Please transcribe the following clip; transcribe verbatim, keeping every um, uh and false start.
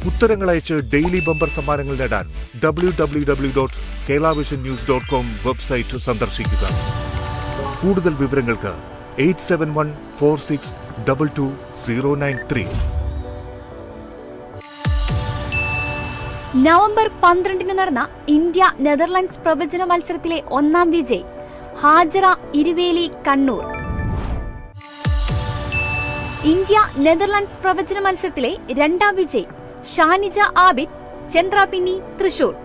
ഉത്തരങ്ങൾ അയച്ച് daily bumper സമ്മാനങ്ങൾ നേടാൻ W W W dot Kerala vision news dot com website സന്ദർശിക്കുക. കൂടുതൽ വിവരങ്ങൾക്ക് eight seven one four six double two zero nine three. November പന്ത്രണ്ടിന് നടന്ന ഇന്ത്യ നെതർലൻഡ്സ് പ്രവചന മത്സരത്തിലെ ഒന്നാം വിജയ് ഹാജറ ഇരുവേലി, കണ്ണൂർ. ഇന്ത്യ നെതർലൻഡ്സ് പ്രവചന മത്സരത്തിലെ രണ്ടാം വിജയ് ഷാനിജ ആബിദ്, ചന്ദ്രാപിന്നി, തൃശൂർ.